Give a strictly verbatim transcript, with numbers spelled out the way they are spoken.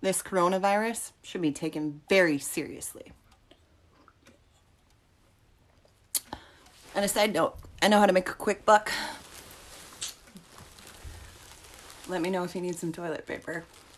this coronavirus should be taken very seriously. And a side note, I know how to make a quick buck. Let me know if you need some toilet paper.